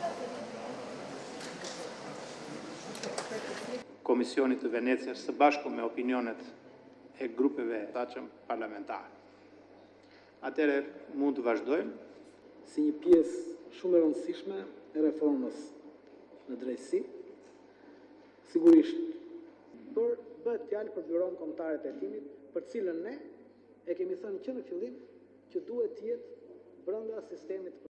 Komisionit të Venecias së bashku me opinionet e grupeve të parlamentare. Atëherë mund të vazhdojmë. Si një pjesë shumë e rëndësishme e reformës në drejtësi, sigurisht bëhet fjalë për Byron Kombëtare të Hetimit, për cilën ne e kemi thënë që në fillim që duhet të jetë brenda sistemit